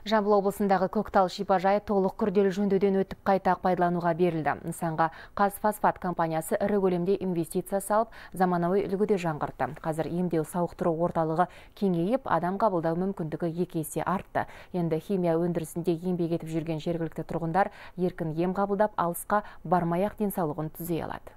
Жамбыл облысындағы Көктал шипажайы толық күрделі жөндеуден өтіп қайта пайдалануға берілді. Нысанға Қазфосфат компаниясы ірі көлемде инвестиция салып, заманауи үлгіде жаңғыртты. Қазір емдеу сауықтыру орталығы кеңейіп, адам қабылдау мүмкіндігі 2 есе артты. Енді химия өндірісінде еңбек етіп жүрген жергілікті тұрғындар еркін ем қабылдап, алысқа бармай-ақ денсаулығын түзей алады.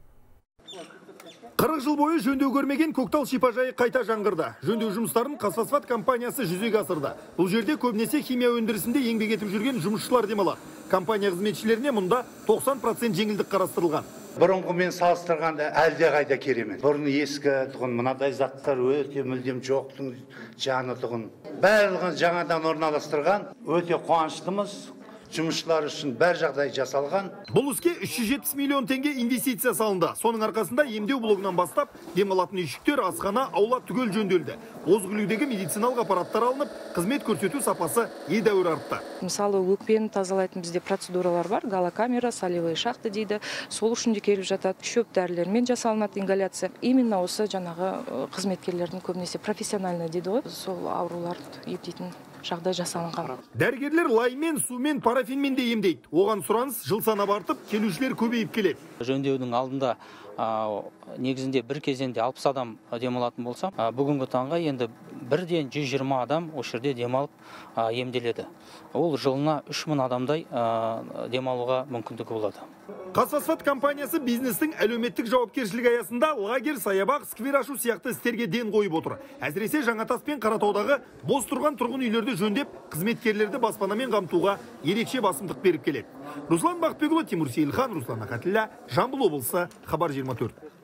40 жыл бойы жөндеу көрмеген Көктал шипажайы қайта жаңғырды. Жөндеу жұмыстарын Қазфосфат компаниясы жүзеге асырды. Бұл жерде көбінесе химия өндірісінде еңбек етіп жүрген жұмысшылар демалады. Компания қызметшілеріне мұнда 90% жеңілдік қарастырылған. Бұрынғымен салыстырғанда әлде қайда керемет. Бұрын ескі тұғын, мынадай заттар өте мүлдем жоқтың жаны тұғын. Барлығын жаңадан орналастырған, өте қуаныштымыз. Жұмысшылар үшін бәр жағдай жасалған. Бұл іске 370 миллион теңге инвестиция салынды. Соның арқасында емдеу блогынан бастап, демалатын үйшіктер, асхана, аула түгел жөнделді. Озық үлгідегі медициналық аппараттар алынып, қызмет көрсету сапасы едәуір артты. Мысалы, өкпені тазалайтын бізде процедуралар бар, галокамера, солевой шахта дейді. Сол үшін де келіп жатады. Шөп дәрілермен жасалынады ингаляция. Именно осы жаңағы қызметкерлердің көбінесе профессиональный дейді ғой, сол ауруларды емдейтін жағдай жасалынған. Дәрігерлер лаймен, сумен, парафинмен де емдейді. Оған сұраныс жыл санап артып, келушілер көбейіп келеді. Жөндеудің алдында негізінде бір кезеңде 60 адам демалатын болса, бүгінгі таңға енді бірден 120 адам осы жерде демалып емделеді. Ол жылына 3000 адамдай демалуға мүмкіндігі болады. Қазфосфат компаниясы бизнестің әлеуметтік жауапкершілік аясында лагерь, саябақ, сквер ашу сияқты істерге ден қойып отыр. Әсіресе Жаңатас пен Қаратаудағы бос тұрған тұрғын үйлерді жөндеп, қызметкерлерді баспанамен қамтуға ерекше басымдық беріп келеді. Руслан Бақытбекұлы, Тимур Сейілхан, Руслан Ақатіллә, Жамбыл облысы, Хабар 24.